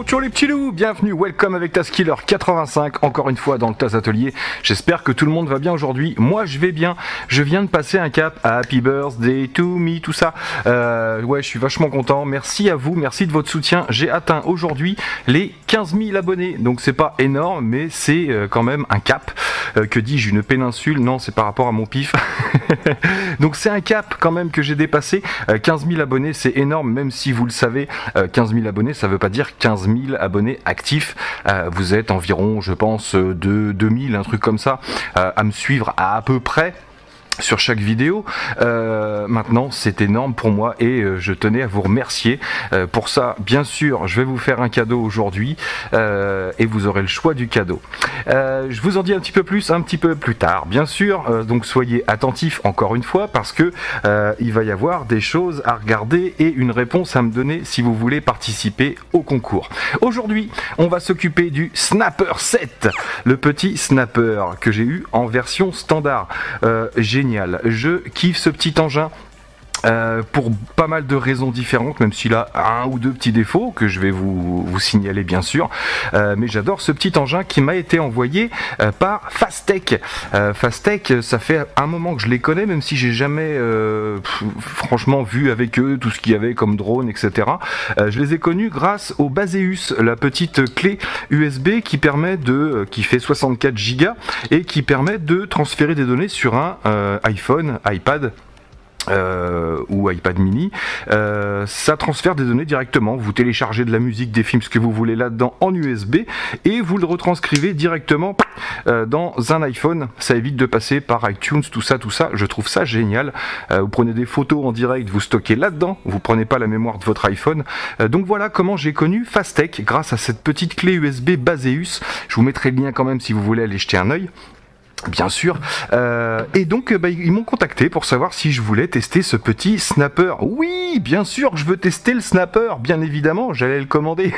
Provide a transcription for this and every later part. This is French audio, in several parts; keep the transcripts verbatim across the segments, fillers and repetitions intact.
Ciao les petits loups, bienvenue, welcome avec TazKiller quatre-vingt-cinq, encore une fois dans le Taz Atelier. J'espère que tout le monde va bien aujourd'hui. Moi je vais bien, je viens de passer un cap à Happy Birthday to me, tout ça. Euh, ouais, je suis vachement content, merci à vous, merci de votre soutien. J'ai atteint aujourd'hui les quinze mille abonnés, donc c'est pas énorme, mais c'est euh, quand même un cap. Euh, que dis-je, une péninsule? Non, c'est par rapport à mon pif. Donc c'est un cap quand même que j'ai dépassé. Euh, quinze mille abonnés, c'est énorme, même si vous le savez, euh, quinze mille abonnés, ça veut pas dire quinze mille abonnés actifs. Euh, vous êtes environ, je pense, de deux mille, un truc comme ça, euh, à me suivre à à peu près sur chaque vidéo. Euh, maintenant c'est énorme pour moi et euh, je tenais à vous remercier euh, pour ça. Bien sûr je vais vous faire un cadeau aujourd'hui euh, et vous aurez le choix du cadeau. Euh, je vous en dis un petit peu plus un petit peu plus tard bien sûr, euh, donc soyez attentifs encore une fois parce que euh, il va y avoir des choses à regarder et une réponse à me donner si vous voulez participer au concours. Aujourd'hui on va s'occuper du Snapper sept, le petit Snapper que j'ai eu en version standard. euh, génial. Je kiffe ce petit engin. Euh, pour pas mal de raisons différentes, même s'il a un ou deux petits défauts que je vais vous, vous signaler bien sûr, euh, mais j'adore ce petit engin qui m'a été envoyé euh, par Fastech. euh, Fastech, ça fait un moment que je les connais, même si j'ai jamais euh, pff, franchement vu avec eux tout ce qu'il y avait comme drone, etc. euh, je les ai connus grâce au Baseus, la petite clé U S B qui permet de euh, qui fait soixante-quatre gigas et qui permet de transférer des données sur un euh, iPhone, iPad Euh, ou iPad mini. Euh, ça transfère des données directement. Vous téléchargez de la musique, des films, ce que vous voulez là-dedans en U S B et vous le retranscrivez directement euh, dans un iPhone. Ça évite de passer par iTunes, tout ça, tout ça. Je trouve ça génial. Euh, vous prenez des photos en direct, vous stockez là-dedans. Vous prenez pas la mémoire de votre iPhone. Euh, donc voilà comment j'ai connu Fastech grâce à cette petite clé U S B Baseus. Je vous mettrai le lien quand même si vous voulez aller jeter un œil. Bien sûr, euh, et donc bah, ils m'ont contacté pour savoir si je voulais tester ce petit Snapper. Oui, bien sûr que je veux tester le Snapper, bien évidemment, j'allais le commander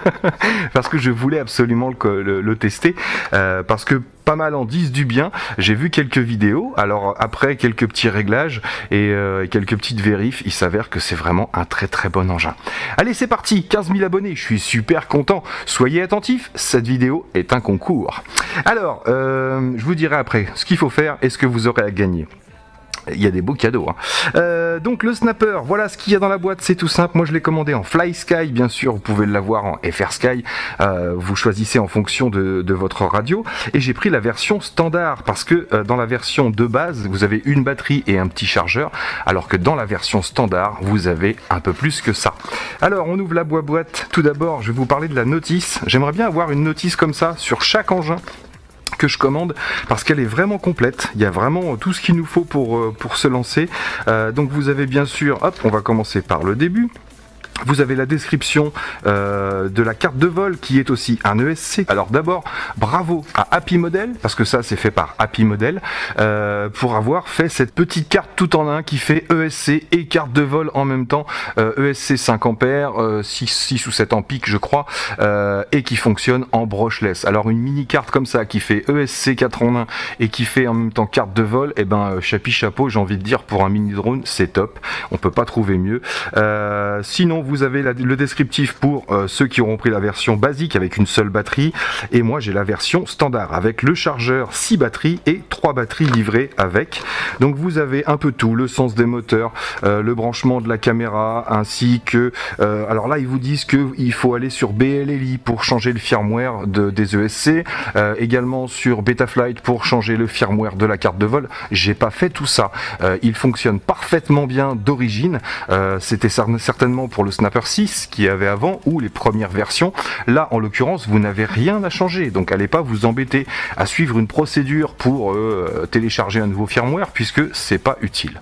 parce que je voulais absolument le, le, le tester, euh, parce que pas mal en disent du bien. J'ai vu quelques vidéos, alors après quelques petits réglages et euh, quelques petites vérifs, il s'avère que c'est vraiment un très très bon engin. Allez, c'est parti, quinze mille abonnés, je suis super content. Soyez attentifs, cette vidéo est un concours. Alors, euh, je vous dirai après ce qu'il faut faire et ce que vous aurez à gagner. Il y a des beaux cadeaux. Hein. Euh, donc le Snapper, voilà ce qu'il y a dans la boîte, c'est tout simple. Moi je l'ai commandé en Fly Sky, bien sûr, vous pouvez l'avoir en F R Sky. Euh, vous choisissez en fonction de, de votre radio. Et j'ai pris la version standard parce que euh, dans la version de base, vous avez une batterie et un petit chargeur, alors que dans la version standard, vous avez un peu plus que ça. Alors on ouvre la boîte. Tout d'abord, je vais vous parler de la notice. J'aimerais bien avoir une notice comme ça sur chaque engin que je commande parce qu'elle est vraiment complète. Il y a vraiment tout ce qu'il nous faut pour, pour se lancer. Euh, donc vous avez bien sûr, hop, on va commencer par le début. Vous avez la description euh, de la carte de vol qui est aussi un E S C. Alors d'abord, bravo à Happy Model, parce que ça c'est fait par Happy Model, euh, pour avoir fait cette petite carte tout en un qui fait E S C et carte de vol en même temps. Euh, E S C cinq ampères, euh, six, six ou sept en pic je crois, euh, et qui fonctionne en brushless. Alors une mini carte comme ça qui fait E S C quatre en un et qui fait en même temps carte de vol, et eh ben chapi chapeau, j'ai envie de dire, pour un mini drone c'est top. On peut pas trouver mieux. Euh, sinon vous avez la, le descriptif pour euh, ceux qui auront pris la version basique avec une seule batterie, et moi j'ai la version standard avec le chargeur, six batteries et trois batteries livrées avec. Donc vous avez un peu tout, le sens des moteurs, euh, le branchement de la caméra, ainsi que euh, alors là ils vous disent que il faut aller sur B L L I pour changer le firmware de, des E S C, euh, également sur Betaflight pour changer le firmware de la carte de vol. J'ai pas fait tout ça, euh, il fonctionne parfaitement bien d'origine. euh, c'était certainement pour le Snapper six qui avait avant, ou les premières versions. Là en l'occurrence vous n'avez rien à changer, donc allez pas vous embêter à suivre une procédure pour euh, télécharger un nouveau firmware puisque c'est pas utile.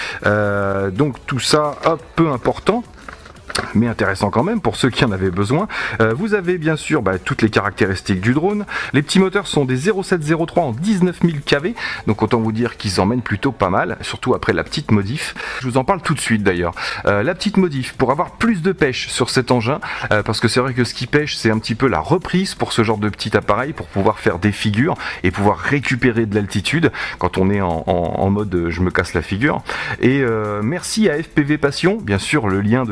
Euh, donc tout ça, hop, peu important, mais intéressant quand même pour ceux qui en avaient besoin. Euh, vous avez bien sûr bah, toutes les caractéristiques du drone. Les petits moteurs sont des zéro sept zéro trois en dix-neuf mille K V, donc autant vous dire qu'ils emmènent plutôt pas mal, surtout après la petite modif. Je vous en parle tout de suite d'ailleurs. Euh, la petite modif, pour avoir plus de pêche sur cet engin, euh, parce que c'est vrai que ce qui pêche c'est un petit peu la reprise pour ce genre de petit appareil, pour pouvoir faire des figures et pouvoir récupérer de l'altitude quand on est en, en, en mode je me casse la figure. Et euh, merci à F P V Passion, bien sûr le lien de F P V Passion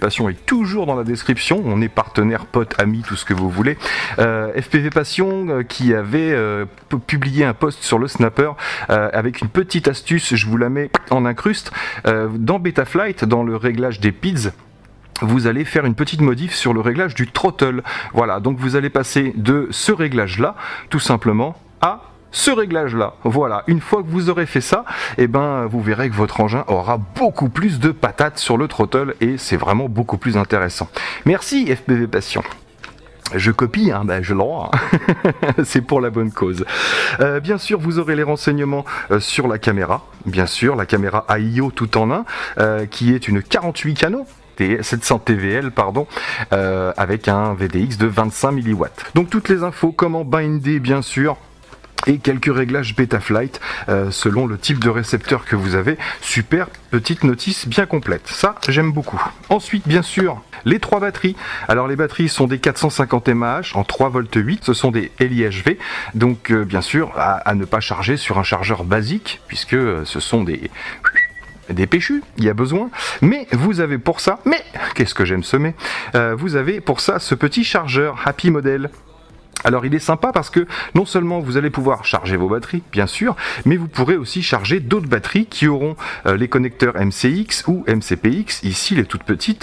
Passion est toujours dans la description, on est partenaire, pote, ami, tout ce que vous voulez. Euh, F P V Passion euh, qui avait euh, publié un post sur le snapper euh, avec une petite astuce, je vous la mets en incruste. Euh, dans Betaflight, dans le réglage des P I D S, vous allez faire une petite modif sur le réglage du throttle. Voilà, donc vous allez passer de ce réglage là, tout simplement, à ce réglage là. Voilà, une fois que vous aurez fait ça, et eh ben vous verrez que votre engin aura beaucoup plus de patates sur le throttle et c'est vraiment beaucoup plus intéressant. Merci F P V Passion. Je copie, hein, ben je le rends. C'est pour la bonne cause. Euh, bien sûr, vous aurez les renseignements euh, sur la caméra. Bien sûr, la caméra A I O tout en un, euh, qui est une quarante-huit canaux. sept cents T V L pardon, euh, avec un V D X de vingt-cinq milliwatts. Donc toutes les infos, comment binder bien sûr, et quelques réglages Betaflight euh, selon le type de récepteur que vous avez. Super petite notice bien complète, ça j'aime beaucoup. Ensuite bien sûr les trois batteries. Alors les batteries sont des quatre cent cinquante milliampères en trois volts huit, ce sont des L I H V, donc euh, bien sûr à, à ne pas charger sur un chargeur basique puisque euh, ce sont des des péchus, il y a besoin, mais vous avez pour ça, mais qu'est-ce que j'aime semer, euh, vous avez pour ça ce petit chargeur Happy Model. Alors il est sympa parce que non seulement vous allez pouvoir charger vos batteries, bien sûr, mais vous pourrez aussi charger d'autres batteries qui auront euh, les connecteurs M C X ou M C P X, ici les toutes petites.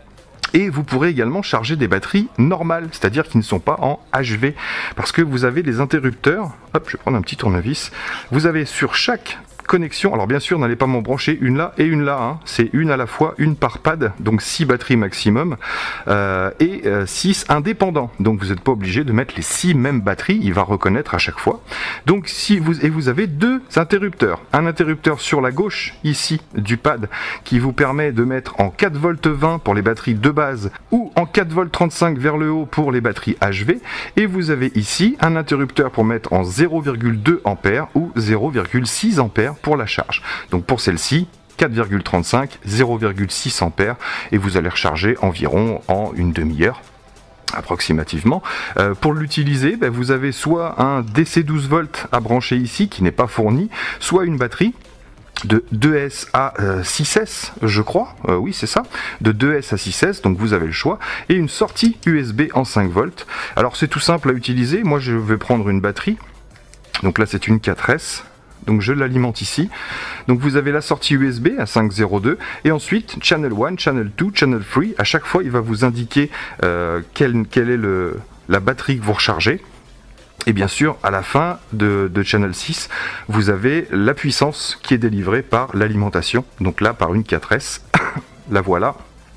Et vous pourrez également charger des batteries normales, c'est-à-dire qui ne sont pas en H V, parce que vous avez les interrupteurs. Hop, je vais prendre un petit tournevis. Vous avez sur chaque connexion, alors bien sûr n'allez pas m'en brancher une là et une là, hein. C'est une à la fois, une par pad, donc six batteries maximum, euh, et euh, six indépendants, donc vous n'êtes pas obligé de mettre les six mêmes batteries, il va reconnaître à chaque fois. Donc si vous, et vous avez deux interrupteurs, un interrupteur sur la gauche ici du pad qui vous permet de mettre en quatre volts vingt pour les batteries de base ou en quatre volts trente-cinq vers le haut pour les batteries H V, et vous avez ici un interrupteur pour mettre en zéro virgule deux ampères ou zéro virgule six ampères pour la charge. Donc pour celle-ci, quatre virgule trente-cinq, zéro virgule six ampères, et vous allez recharger environ en une demi-heure approximativement. Euh, pour l'utiliser, ben, vous avez soit un D C douze volts à brancher ici qui n'est pas fourni, soit une batterie de deux S à euh, six S, je crois, euh, oui c'est ça, de deux S à six S, donc vous avez le choix, et une sortie U S B en cinq volts. Alors c'est tout simple à utiliser, moi je vais prendre une batterie, donc là c'est une quatre S, donc je l'alimente ici. Donc vous avez la sortie U S B à cinq virgule zéro deux et ensuite Channel un, Channel deux, Channel trois. À chaque fois il va vous indiquer euh, quelle, quelle est le, la batterie que vous rechargez. Et bien sûr à la fin de, de Channel six vous avez la puissance qui est délivrée par l'alimentation. Donc là par une quatre S, la voilà.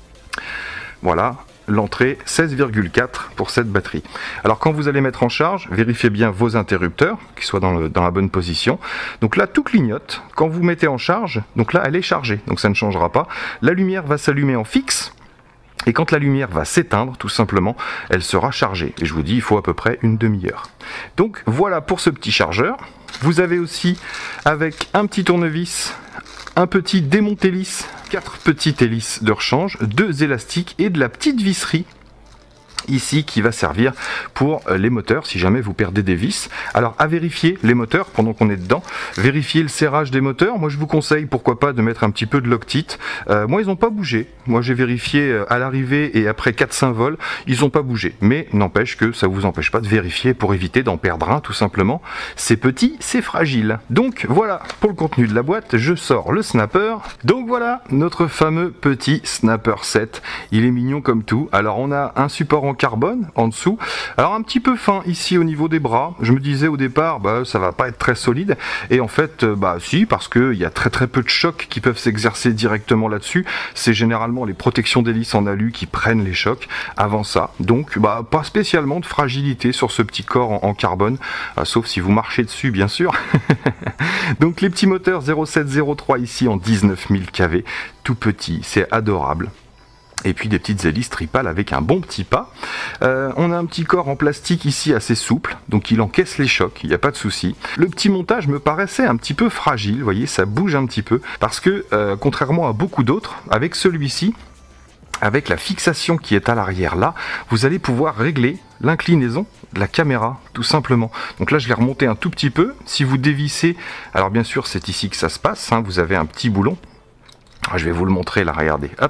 Voilà. L'entrée seize virgule quatre pour cette batterie. Alors quand vous allez mettre en charge, vérifiez bien vos interrupteurs, qu'ils soient dans, le, dans la bonne position. Donc là tout clignote, quand vous mettez en charge, donc là elle est chargée, donc ça ne changera pas. La lumière va s'allumer en fixe, et quand la lumière va s'éteindre, tout simplement, elle sera chargée. Et je vous dis, il faut à peu près une demi-heure. Donc voilà pour ce petit chargeur. Vous avez aussi, avec un petit tournevis, un petit démonte-hélice, quatre petites hélices de rechange, deux élastiques et de la petite visserie ici qui va servir pour les moteurs si jamais vous perdez des vis. Alors à vérifier les moteurs pendant qu'on est dedans, vérifier le serrage des moteurs. Moi je vous conseille pourquoi pas de mettre un petit peu de Loctite. Euh, moi ils n'ont pas bougé, moi j'ai vérifié à l'arrivée et après quatre cinq vols, ils n'ont pas bougé, mais n'empêche que ça vous empêche pas de vérifier pour éviter d'en perdre un tout simplement. C'est petit, c'est fragile. Donc voilà pour le contenu de la boîte, je sors le snapper. Donc voilà notre fameux petit snapper sept, il est mignon comme tout. Alors on a un support en carbone en dessous, alors un petit peu fin ici au niveau des bras. Je me disais au départ bah ça va pas être très solide, et en fait bah si, parce que il y a très très peu de chocs qui peuvent s'exercer directement là-dessus. C'est généralement les protections d'hélice en alu qui prennent les chocs avant ça, donc bah pas spécialement de fragilité sur ce petit corps en, en carbone, euh, sauf si vous marchez dessus bien sûr. Donc les petits moteurs zéro sept zéro trois ici en dix-neuf mille K V, tout petit, c'est adorable. Et puis des petites hélices tripales avec un bon petit pas. Euh, on a un petit corps en plastique ici assez souple, donc il encaisse les chocs, il n'y a pas de souci. Le petit montage me paraissait un petit peu fragile, vous voyez, ça bouge un petit peu, parce que euh, contrairement à beaucoup d'autres, avec celui-ci, avec la fixation qui est à l'arrière là, vous allez pouvoir régler l'inclinaison de la caméra, tout simplement. Donc là je l'ai remonté un tout petit peu. Si vous dévissez, alors bien sûr c'est ici que ça se passe, hein, vous avez un petit boulon. Je vais vous le montrer là, regardez, hop.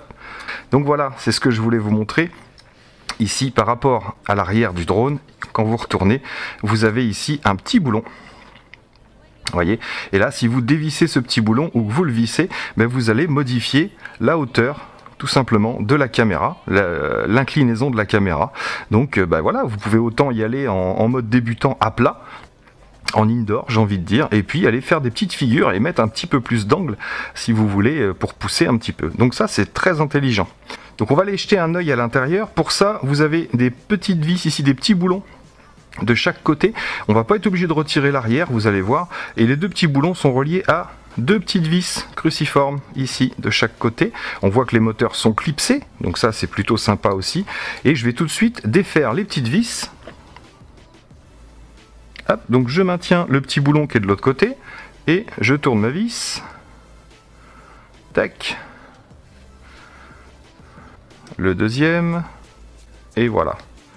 Donc voilà, c'est ce que je voulais vous montrer. Ici, par rapport à l'arrière du drone, quand vous retournez, vous avez ici un petit boulon. Voyez, et là, si vous dévissez ce petit boulon ou que vous le vissez, ben vous allez modifier la hauteur tout simplement de la caméra, l'inclinaison de la caméra. Donc ben voilà, vous pouvez autant y aller en, en mode débutant à plat, en indoor j'ai envie de dire, et puis aller faire des petites figures et mettre un petit peu plus d'angle si vous voulez pour pousser un petit peu. Donc ça c'est très intelligent. Donc on va aller jeter un œil à l'intérieur. Pour ça vous avez des petites vis ici, des petits boulons de chaque côté. On va pas être obligé de retirer l'arrière, vous allez voir, et les deux petits boulons sont reliés à deux petites vis cruciformes ici de chaque côté. On voit que les moteurs sont clipsés, donc ça c'est plutôt sympa aussi. Et je vais tout de suite défaire les petites vis. Hop, donc je maintiens le petit boulon qui est de l'autre côté et je tourne ma vis. Tac. Le deuxième. Et voilà.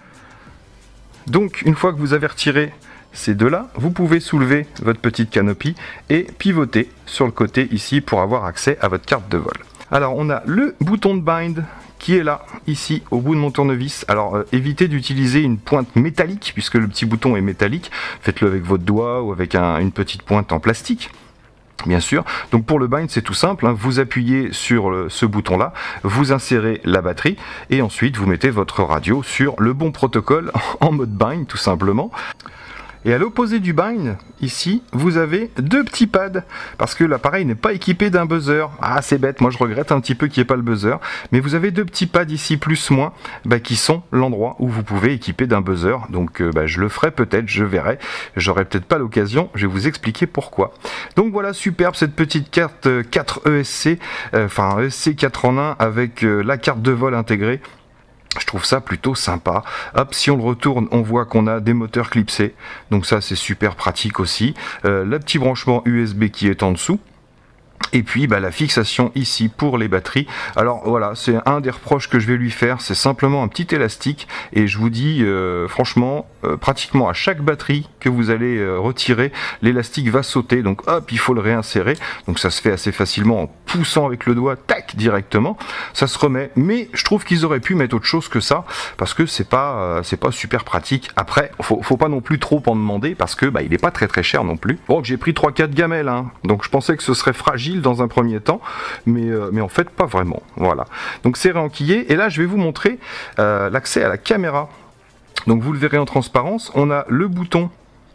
Donc une fois que vous avez retiré ces deux-là, vous pouvez soulever votre petite canopie et pivoter sur le côté ici pour avoir accès à votre carte de vol. Alors on a le bouton de bind qui est là, ici, au bout de mon tournevis. Alors euh, évitez d'utiliser une pointe métallique, puisque le petit bouton est métallique. Faites-le avec votre doigt ou avec un, une petite pointe en plastique. Bien sûr, donc pour le bind c'est tout simple, hein. Vous appuyez sur le, ce bouton là, vous insérez la batterie et ensuite vous mettez votre radio sur le bon protocole en mode bind tout simplement. Et à l'opposé du bind, ici, vous avez deux petits pads, parce que l'appareil n'est pas équipé d'un buzzer. Ah, c'est bête, moi je regrette un petit peu qu'il n'y ait pas le buzzer, mais vous avez deux petits pads ici, plus moins, bah, qui sont l'endroit où vous pouvez équiper d'un buzzer. Donc euh, bah, je le ferai peut-être, je verrai, j'aurai peut-être pas l'occasion, je vais vous expliquer pourquoi. Donc voilà, superbe cette petite carte quatre E S C, euh, enfin E S C quatre en un avec euh, la carte de vol intégrée. Je trouve ça plutôt sympa. Hop, si on le retourne, on voit qu'on a des moteurs clipsés. Donc ça, c'est super pratique aussi. Euh, le petit branchement U S B qui est en dessous. Et puis bah, la fixation ici pour les batteries. Alors voilà, c'est un des reproches que je vais lui faire, c'est simplement un petit élastique. Et je vous dis euh, franchement, euh, pratiquement à chaque batterie que vous allez euh, retirer, l'élastique va sauter. Donc hop, il faut le réinsérer. Donc ça se fait assez facilement en poussant avec le doigt, tac, directement. Ça se remet. Mais je trouve qu'ils auraient pu mettre autre chose que ça, parce que c'est pas, euh, c'est pas super pratique. Après, faut, faut pas non plus trop en demander, parce que bah, il est pas très très cher non plus. Bon, j'ai pris trois quatre gamelles, hein, donc je pensais que ce serait fragile dans un premier temps, mais, euh, mais en fait pas vraiment. Voilà, donc c'est réenquillé et là je vais vous montrer euh, l'accès à la caméra. Donc vous le verrez en transparence, on a le bouton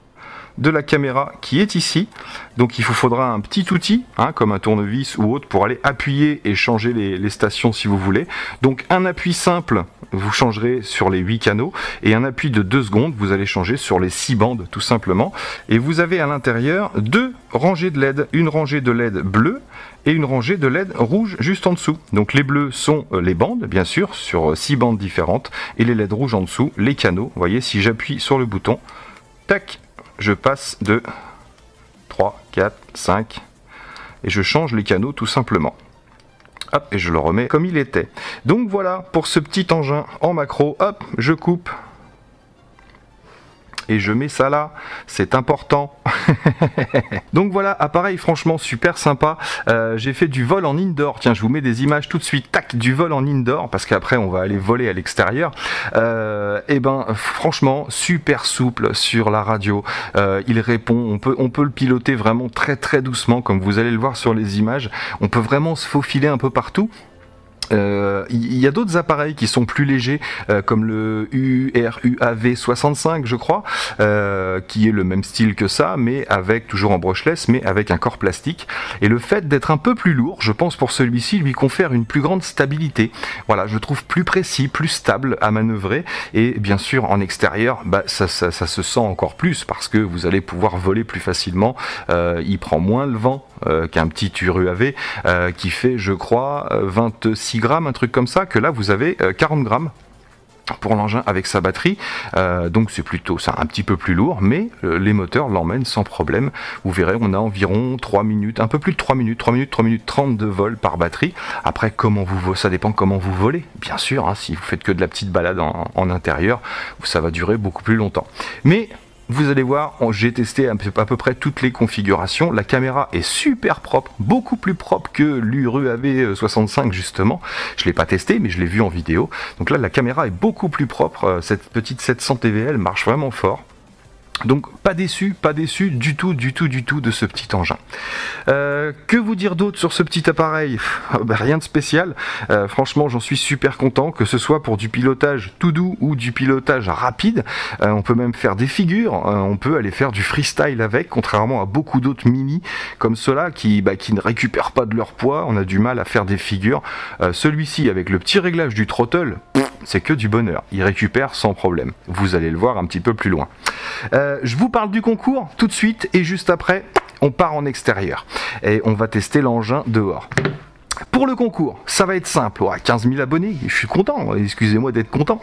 de la caméra qui est ici, donc il vous faudra un petit outil hein, comme un tournevis ou autre pour aller appuyer et changer les, les stations si vous voulez. Donc un appui simple, vous changerez sur les huit canaux, et un appui de deux secondes, vous allez changer sur les six bandes tout simplement. Et vous avez à l'intérieur deux rangées de L E D, une rangée de L E D bleu et une rangée de L E D rouge juste en dessous. Donc les bleus sont les bandes bien sûr sur six bandes différentes, et les L E D rouges en dessous les canaux. Vous voyez, si j'appuie sur le bouton, tac, je passe de trois, quatre, cinq et je change les canaux tout simplement. Hop, et je le remets comme il était. Donc voilà pour ce petit engin en macro. Hop, je coupe et je mets ça là, c'est important. Donc voilà, appareil franchement super sympa. Euh, j'ai fait du vol en indoor. Tiens, je vous mets des images tout de suite, tac, du vol en indoor, parce qu'après on va aller voler à l'extérieur. Euh, et ben franchement super souple sur la radio. Euh, il répond, on peut, on peut le piloter vraiment très très doucement, comme vous allez le voir sur les images. On peut vraiment se faufiler un peu partout. Il euh, y a d'autres appareils qui sont plus légers, euh, comme le U R U A V soixante-cinq, je crois, euh, qui est le même style que ça, mais avec, toujours en brushless, mais avec un corps plastique. Et le fait d'être un peu plus lourd, je pense pour celui-ci, lui confère une plus grande stabilité. Voilà, je trouve plus précis, plus stable à manœuvrer. Et bien sûr, en extérieur, bah, ça, ça, ça se sent encore plus, parce que vous allez pouvoir voler plus facilement. Euh, il prend moins le vent euh, qu'un petit U R U A V, euh, qui fait, je crois, vingt-six grammes, un truc comme ça, que là vous avez euh, quarante grammes pour l'engin avec sa batterie, euh, donc c'est plutôt ça, un petit peu plus lourd, mais euh, les moteurs l'emmènent sans problème. Vous verrez, on a environ trois minutes, un peu plus de trois minutes, trois minutes, trois minutes trente de vol par batterie. Après, comment vous, ça dépend comment vous volez, bien sûr, hein, si vous faites que de la petite balade en, en intérieur, ça va durer beaucoup plus longtemps. Mais vous allez voir, j'ai testé à peu, à peu près toutes les configurations. La caméra est super propre, beaucoup plus propre que l'U R U A V soixante-cinq justement. Je ne l'ai pas testé, mais je l'ai vu en vidéo. Donc là, la caméra est beaucoup plus propre. Cette petite sept cents T V L marche vraiment fort. Donc pas déçu, pas déçu du tout, du tout, du tout de ce petit engin. Euh, que vous dire d'autre sur ce petit appareil? Ben, rien de spécial. Euh, franchement, j'en suis super content, que ce soit pour du pilotage tout doux ou du pilotage rapide. Euh, on peut même faire des figures, euh, on peut aller faire du freestyle avec, contrairement à beaucoup d'autres mini comme ceux-là qui, bah, qui ne récupèrent pas de leur poids. On a du mal à faire des figures. Euh, celui-ci, avec le petit réglage du throttle, c'est que du bonheur. Il récupère sans problème. Vous allez le voir un petit peu plus loin. Euh, je vous parle du concours tout de suite et juste après, on part en extérieur et on va tester l'engin dehors. Pour le concours, ça va être simple. Ouais, quinze mille abonnés, je suis content. Excusez-moi d'être content.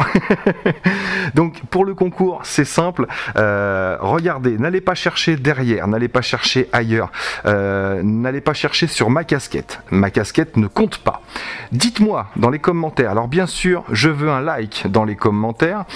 Donc, pour le concours, c'est simple. Euh, regardez, n'allez pas chercher derrière, n'allez pas chercher ailleurs, euh, n'allez pas chercher sur ma casquette. Ma casquette ne compte pas. Dites-moi dans les commentaires. Alors, bien sûr, je veux un like dans les commentaires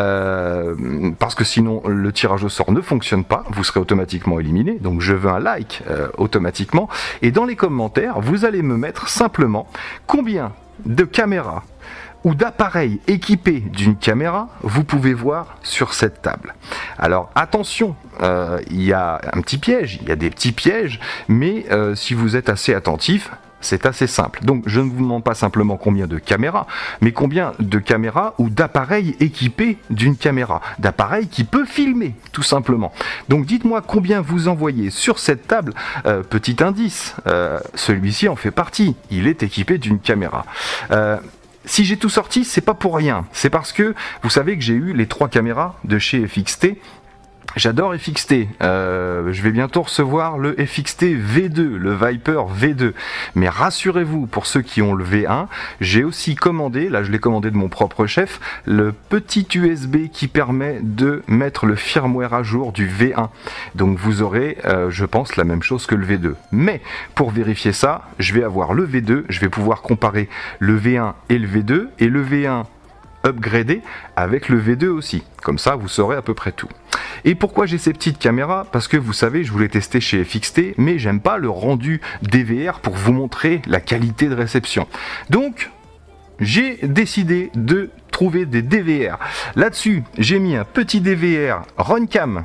euh, parce que sinon, le tirage au sort ne fonctionne pas. Vous serez automatiquement éliminé. Donc, je veux un like euh, automatiquement. Et dans les commentaires, vous allez me mettre simplement combien de caméras ou d'appareils équipés d'une caméra vous pouvez voir sur cette table. Alors attention, euh, il y a un petit piège, il y a des petits pièges, mais euh, si vous êtes assez attentif, c'est assez simple. Donc je ne vous demande pas simplement combien de caméras, mais combien de caméras ou d'appareils équipés d'une caméra, d'appareils qui peut filmer, tout simplement. Donc dites-moi combien vous envoyez sur cette table. Euh, petit indice, euh, celui-ci en fait partie, il est équipé d'une caméra. Euh, si j'ai tout sorti, c'est pas pour rien, c'est parce que vous savez que j'ai eu les trois caméras de chez F X T. J'adore F X T, euh, je vais bientôt recevoir le F X T V deux, le Viper V deux, mais rassurez-vous, pour ceux qui ont le V un, j'ai aussi commandé, là je l'ai commandé de mon propre chef, le petit U S B qui permet de mettre le firmware à jour du V un, donc vous aurez, euh, je pense, la même chose que le V deux, mais pour vérifier ça, je vais avoir le V deux, je vais pouvoir comparer le V un et le V deux, et le V un upgradé avec le V deux aussi, comme ça vous saurez à peu près tout. Et pourquoi j'ai ces petites caméras? Parce que vous savez, je voulais tester chez F X T, mais j'aime pas le rendu D V R pour vous montrer la qualité de réception. Donc, j'ai décidé de trouver des D V R. Là-dessus, j'ai mis un petit D V R Runcam.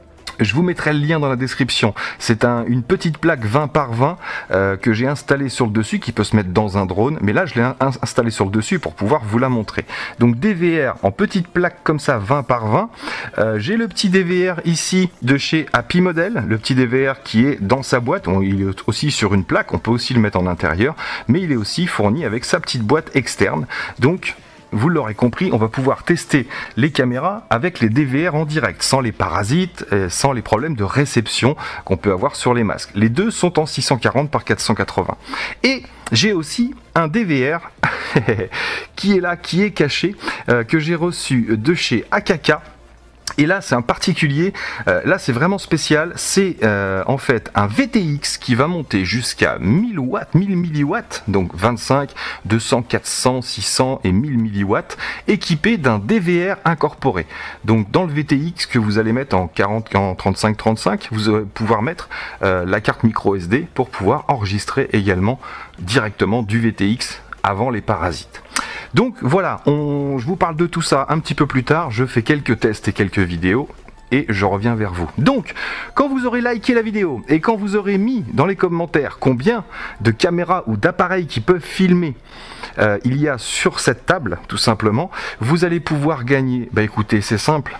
Je vous mettrai le lien dans la description. C'est un, une petite plaque vingt par vingt euh, que j'ai installée sur le dessus, qui peut se mettre dans un drone. Mais là, je l'ai installée sur le dessus pour pouvoir vous la montrer. Donc D V R en petite plaque comme ça, vingt par vingt. Euh, j'ai le petit D V R ici de chez Happy Model. Le petit D V R qui est dans sa boîte. On, il est aussi sur une plaque. On peut aussi le mettre en intérieur. Mais il est aussi fourni avec sa petite boîte externe. Donc, vous l'aurez compris, on va pouvoir tester les caméras avec les D V R en direct, sans les parasites, sans les problèmes de réception qu'on peut avoir sur les masques. Les deux sont en six cent quarante par quatre cent quatre-vingts. Et j'ai aussi un D V R qui est là, qui est caché, euh, que j'ai reçu de chez A K K. Et là, c'est un particulier, euh, là c'est vraiment spécial, c'est euh, en fait un V T X qui va monter jusqu'à mille watts, mille milliwatts, donc vingt-cinq, deux cents, quatre cents, six cents et mille milliwatts, équipé d'un D V R incorporé. Donc dans le V T X que vous allez mettre en quarante, en trente-cinq, trente-cinq, vous allez pouvoir mettre euh, la carte micro S D pour pouvoir enregistrer également directement du V T X avant les parasites. Donc voilà, on, je vous parle de tout ça un petit peu plus tard, je fais quelques tests et quelques vidéos et je reviens vers vous. Donc, quand vous aurez liké la vidéo et quand vous aurez mis dans les commentaires combien de caméras ou d'appareils qui peuvent filmer euh, il y a sur cette table, tout simplement, vous allez pouvoir gagner, bah écoutez, c'est simple,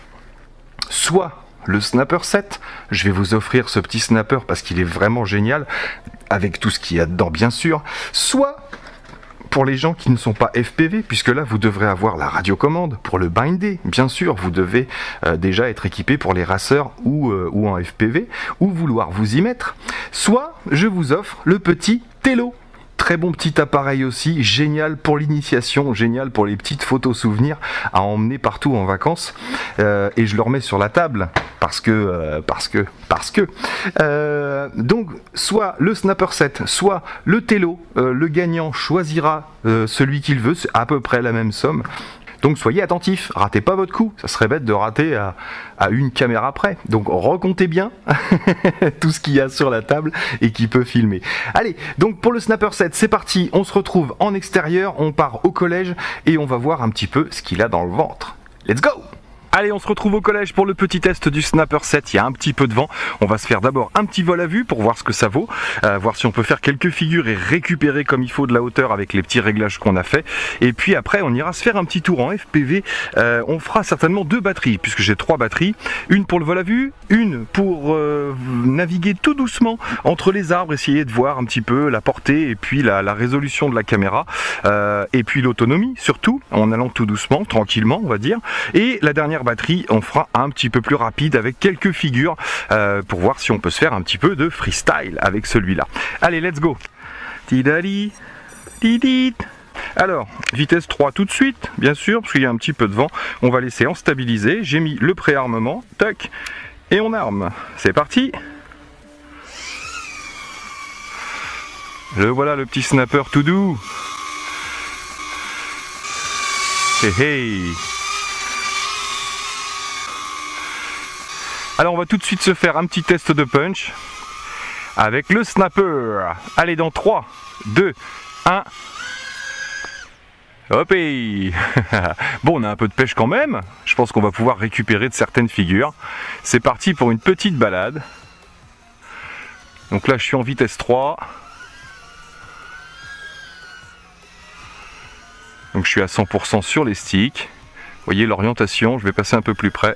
soit le Snapper sept, je vais vous offrir ce petit Snapper parce qu'il est vraiment génial, avec tout ce qu'il y a dedans bien sûr, soit pour les gens qui ne sont pas F P V, puisque là vous devrez avoir la radiocommande pour le binder, bien sûr, vous devez euh, déjà être équipé pour les raceurs ou, euh, ou en F P V, ou vouloir vous y mettre, soit je vous offre le petit Tello. Très bon petit appareil aussi, génial pour l'initiation, génial pour les petites photos souvenirs à emmener partout en vacances. Euh, et je le remets sur la table parce que, euh, parce que, parce que. Euh, donc, soit le Snapper sept, soit le Tello. Euh, le gagnant choisira euh, celui qu'il veut, c'est à peu près la même somme. Donc soyez attentifs, ratez pas votre coup, ça serait bête de rater à, à une caméra près. Donc recomptez bien tout ce qu'il y a sur la table et qui peut filmer. Allez, donc pour le Snapper sept, c'est parti, on se retrouve en extérieur, on part au collège et on va voir un petit peu ce qu'il a dans le ventre. Let's go! Allez, on se retrouve au collège pour le petit test du Snapper sept. Il y a un petit peu de vent. On va se faire d'abord un petit vol à vue pour voir ce que ça vaut, euh, voir si on peut faire quelques figures et récupérer comme il faut de la hauteur avec les petits réglages qu'on a fait. Et puis après, on ira se faire un petit tour en F P V. Euh, on fera certainement deux batteries, puisque j'ai trois batteries. Une pour le vol à vue, une pour euh, naviguer tout doucement entre les arbres, essayer de voir un petit peu la portée et puis la, la résolution de la caméra. Euh, et puis l'autonomie, surtout, en allant tout doucement, tranquillement, on va dire. Et la dernière batterie, on fera un petit peu plus rapide avec quelques figures euh, pour voir si on peut se faire un petit peu de freestyle avec celui-là. Allez, let's go. Tidali, tidit. Alors, vitesse trois tout de suite, bien sûr, parce qu'il y a un petit peu de vent. On va laisser en stabiliser. J'ai mis le préarmement, tac, et on arme. C'est parti. Le voilà, le petit snapper tout doux. Hey, hey. Alors on va tout de suite se faire un petit test de punch avec le snapper. Allez, dans trois, deux, un. Hop. Bon, on a un peu de pêche quand même. Je pense qu'on va pouvoir récupérer de certaines figures. C'est parti pour une petite balade. Donc là je suis en vitesse trois. Donc je suis à cent pour cent sur les sticks. Vous voyez l'orientation, je vais passer un peu plus près.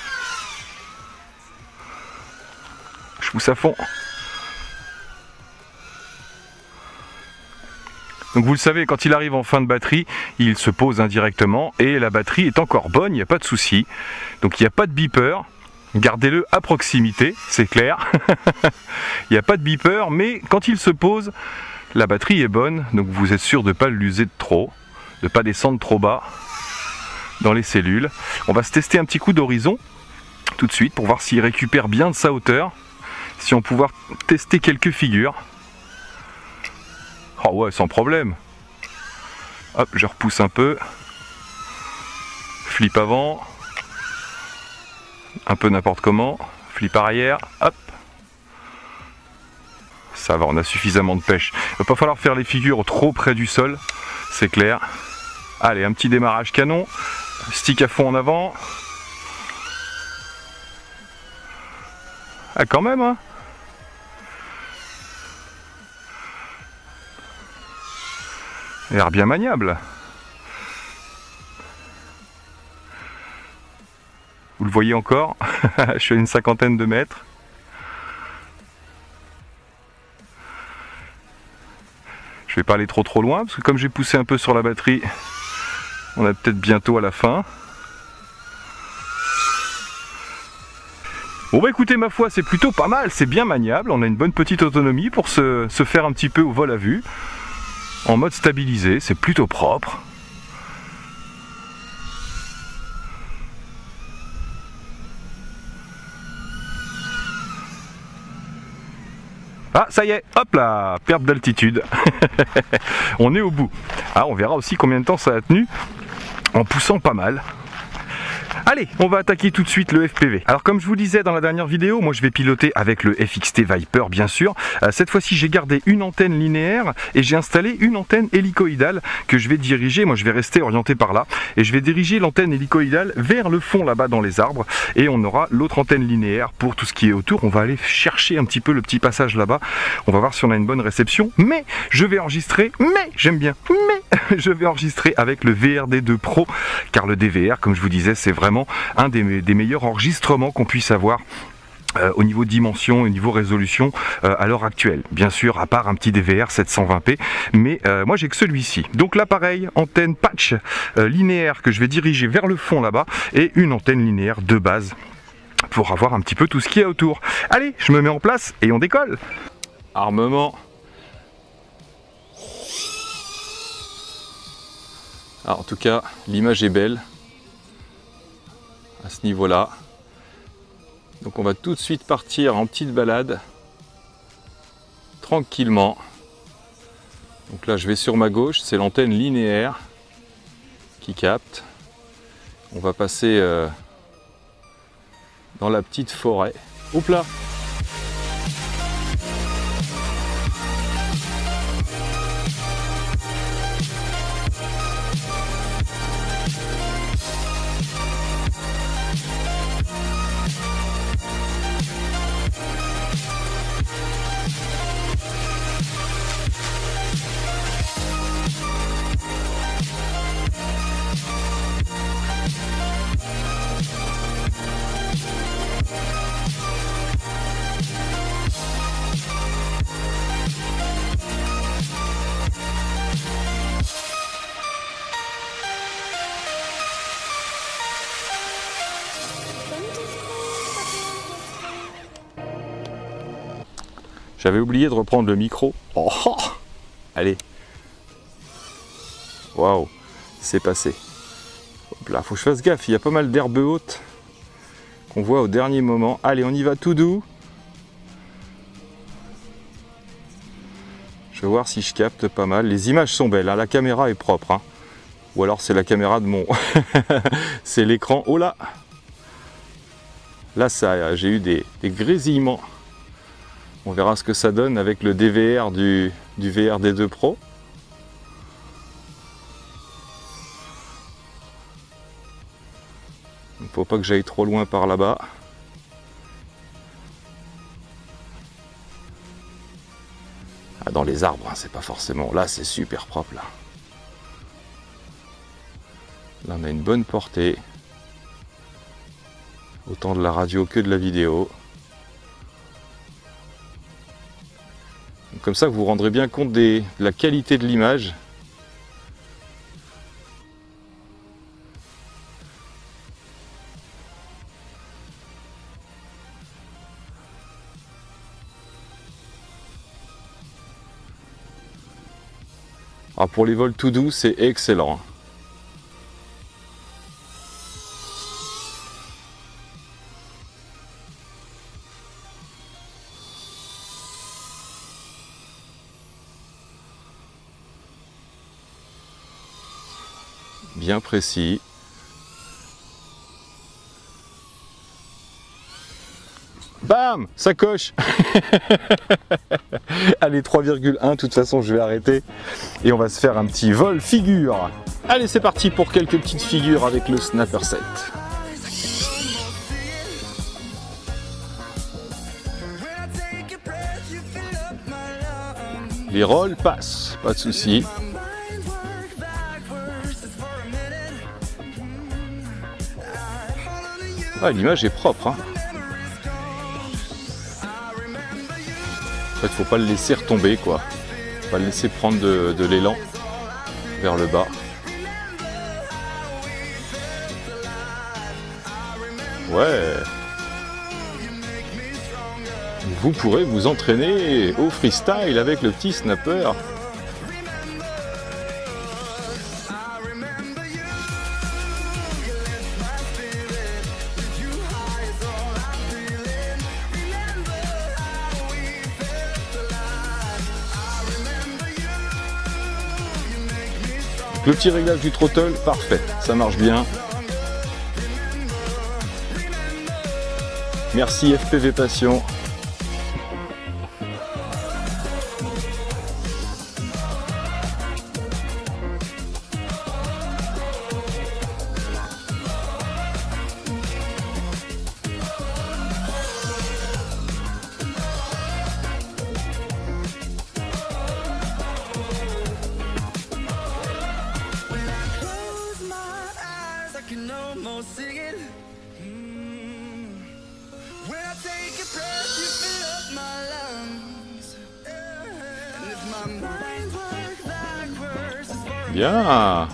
Je pousse à fond. Donc vous le savez, quand il arrive en fin de batterie, il se pose indirectement et la batterie est encore bonne, il n'y a pas de souci. Donc il n'y a pas de beeper. Gardez-le à proximité, c'est clair. Il n'y a pas de beeper, mais quand il se pose, la batterie est bonne, donc vous êtes sûr de ne pas l'user de trop, de ne pas descendre trop bas dans les cellules. On va se tester un petit coup d'horizon tout de suite pour voir s'il récupère bien de sa hauteur. Si on pouvoir tester quelques figures. Oh ouais, sans problème. Hop, je repousse un peu. Flip avant. Un peu n'importe comment. Flip arrière. Hop. Ça va, on a suffisamment de pêche. Il ne va pas falloir faire les figures trop près du sol. C'est clair. Allez, un petit démarrage canon. Stick à fond en avant. Ah, quand même, hein. Il a l'air bien maniable. Vous le voyez encore. Je suis à une cinquantaine de mètres. Je vais pas aller trop trop loin, parce que comme j'ai poussé un peu sur la batterie, on est peut-être bientôt à la fin. Bon bah écoutez, ma foi, c'est plutôt pas mal, c'est bien maniable, on a une bonne petite autonomie pour se, se faire un petit peu au vol à vue. En mode stabilisé, c'est plutôt propre. Ah, ça y est, hop là, perte d'altitude. On est au bout. Ah, on verra aussi combien de temps ça a tenu en poussant pas mal. Allez, on va attaquer tout de suite le F P V. Alors comme je vous disais dans la dernière vidéo, moi je vais piloter avec le F X T Viper bien sûr. Euh, cette fois-ci j'ai gardé une antenne linéaire et j'ai installé une antenne hélicoïdale que je vais diriger. Moi je vais rester orienté par là et je vais diriger l'antenne hélicoïdale vers le fond là-bas dans les arbres et on aura l'autre antenne linéaire pour tout ce qui est autour. On va aller chercher un petit peu le petit passage là-bas. On va voir si on a une bonne réception. Mais je vais enregistrer, mais j'aime bien, mais je vais enregistrer avec le V R D deux Pro car le D V R, comme je vous disais, c'est vraiment un des, des meilleurs enregistrements qu'on puisse avoir euh, au niveau dimension, au niveau résolution euh, à l'heure actuelle. Bien sûr, à part un petit D V R sept cent vingt p, mais euh, moi j'ai que celui-ci. Donc là pareil, antenne patch euh, linéaire que je vais diriger vers le fond là-bas et une antenne linéaire de base pour avoir un petit peu tout ce qui est autour. Allez, je me mets en place et on décolle. Armement. Alors, en tout cas, l'image est belle. À ce niveau-là. Donc on va tout de suite partir en petite balade tranquillement. Donc là je vais sur ma gauche, c'est l'antenne linéaire qui capte. On va passer euh, dans la petite forêt. Hop là! J'avais oublié de reprendre le micro. Oh, oh allez. Waouh, c'est passé. Hop là, faut que je fasse gaffe, il y a pas mal d'herbes hautes qu'on voit au dernier moment. Allez, on y va tout doux. Je vais voir si je capte pas mal. Les images sont belles, hein. La caméra est propre. Hein. Ou alors c'est la caméra de mon... c'est l'écran. Oh là! Là, ça, j'ai eu des, des grésillements. On verra ce que ça donne avec le D V R du, du V R D deux Pro. Il ne faut pas que j'aille trop loin par là-bas. Ah, dans les arbres, hein, c'est pas forcément... Là, c'est super propre, là. Là, on a une bonne portée. Autant de la radio que de la vidéo. Comme ça, vous vous rendrez bien compte des, de la qualité de l'image. Alors pour les vols tout doux, c'est excellent. Bien précis. Bam! Ça coche. Allez, trois virgule un, de toute façon je vais arrêter. Et on va se faire un petit vol figure. Allez, c'est parti pour quelques petites figures avec le Snapper sept. Les rolls passent, pas de souci. Ah, l'image est propre. Hein. En fait, faut pas le laisser retomber, quoi. Faut pas le laisser prendre de, de l'élan vers le bas. Ouais. Vous pourrez vous entraîner au freestyle avec le petit snapper. Le petit réglage du throttle, parfait, ça marche bien. Merci F P V Passion. Bien.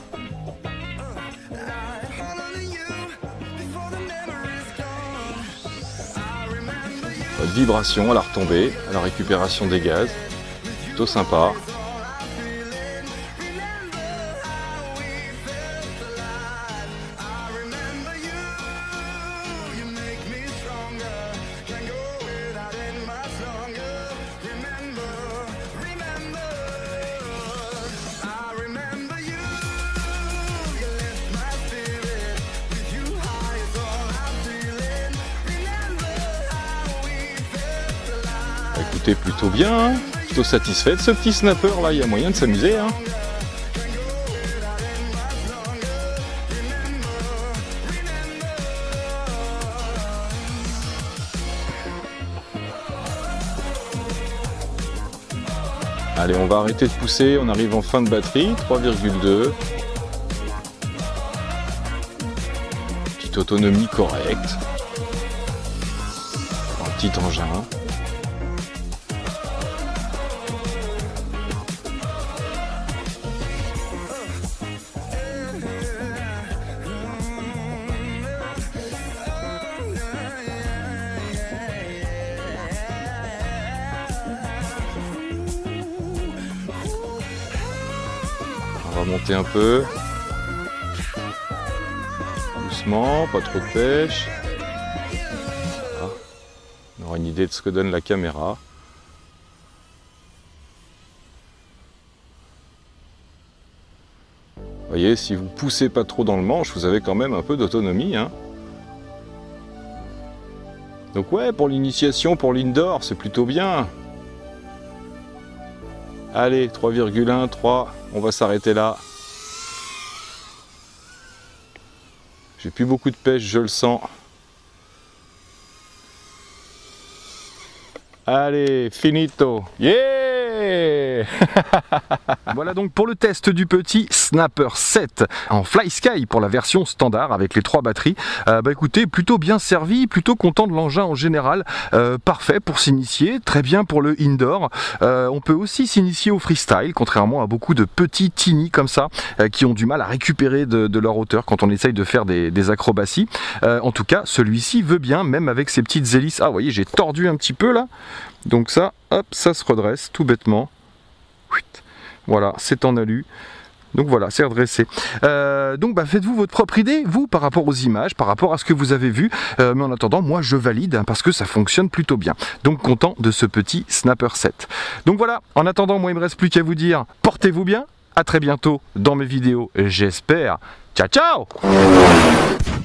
Pas de vibration à la retombée, à la récupération des gaz. Plutôt sympa. écoutez, plutôt bien, hein, plutôt satisfait de ce petit snapper là, il y a moyen de s'amuser. Hein. Allez, on va arrêter de pousser, on arrive en fin de batterie, trois virgule deux. Petite autonomie correcte. Un petit engin. On va monter un peu. Doucement, pas trop de pêche. Voilà. On aura une idée de ce que donne la caméra. Vous voyez, si vous poussez pas trop dans le manche, vous avez quand même un peu d'autonomie. Hein. Donc ouais, pour l'initiation, pour l'indoor, c'est plutôt bien. Allez, trois virgule un, trois, on va s'arrêter là. J'ai plus beaucoup de pêche, je le sens. Allez, finito. Yeah! Voilà donc pour le test du petit Snapper sept en Fly Sky pour la version standard avec les trois batteries. Euh, bah écoutez, plutôt bien servi, plutôt content de l'engin en général. Euh, parfait pour s'initier, très bien pour le indoor. Euh, on peut aussi s'initier au freestyle, contrairement à beaucoup de petits teenies comme ça euh, qui ont du mal à récupérer de, de leur hauteur quand on essaye de faire des, des acrobaties. Euh, en tout cas, celui-ci veut bien, même avec ses petites hélices. Ah, vous voyez, j'ai tordu un petit peu là. Donc ça, hop, ça se redresse tout bêtement. Voilà, c'est en alu. Donc voilà, c'est redressé. Euh, donc bah, faites-vous votre propre idée, vous, par rapport aux images, par rapport à ce que vous avez vu. Euh, mais en attendant, moi, je valide hein, parce que ça fonctionne plutôt bien. Donc content de ce petit Snapper sept. Donc voilà, en attendant, moi, il ne me reste plus qu'à vous dire, portez-vous bien. À très bientôt dans mes vidéos, j'espère. Ciao, ciao!